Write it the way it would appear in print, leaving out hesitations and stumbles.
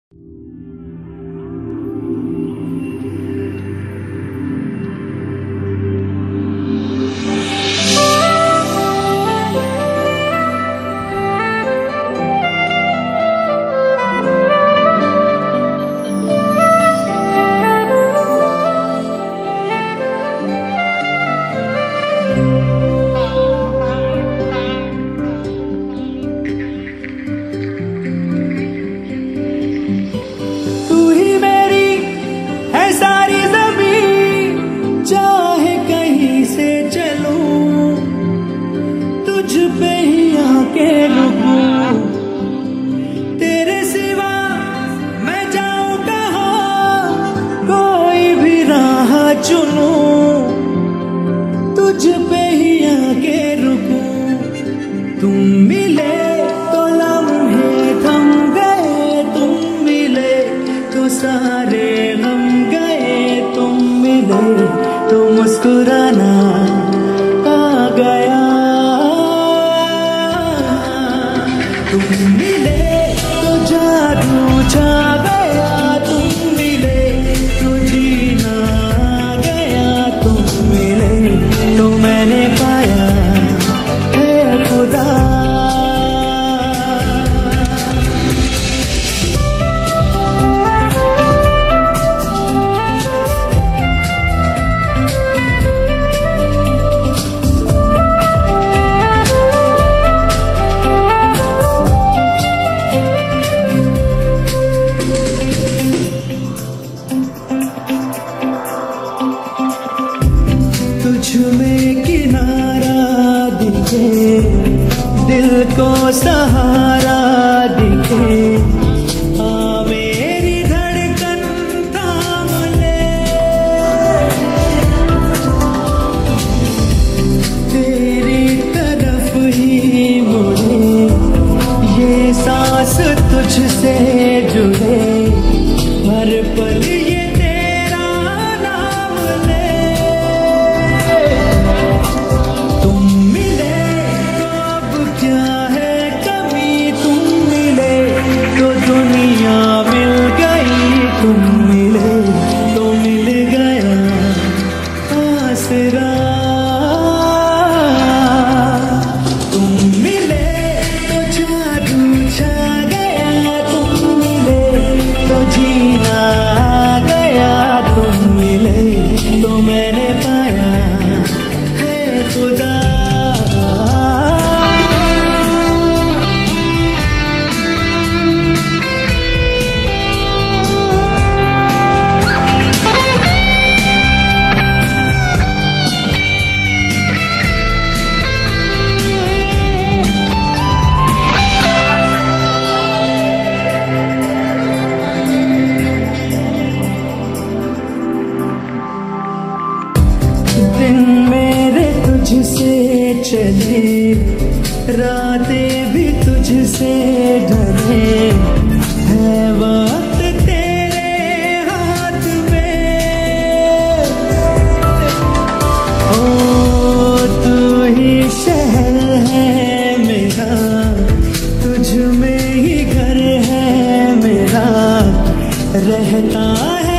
मुस्कुराना आ गया, तुम मिले तो जादू छा गया, तुम मिले तो जीना आ गया, तुम मिले तो मैंने पाया है खुदा। तुझमें किनारा दिखे, दिल को सहारा दिखे, हाँ मेरी धड़कन थाम ले, तेरी तरफ ही मुड़े, ये सांस तुझसे जुड़े, हर पल ये तेरा नाम ले। दुनिया मिल गई, तुम मिले तो मिल गया आसरा, तुम मिले तो जादू छा गया, तुम मिले तो जीना आ गया, तुम मिले तो मैंने पाया है खुदा। दिन मेरे तुझसे चले, रातें भी तुझसे ढले, है वक्त तेरे हाथ में, ओ तू ही शहर है मेरा, तुझ में ही घर है मेरा, रहता है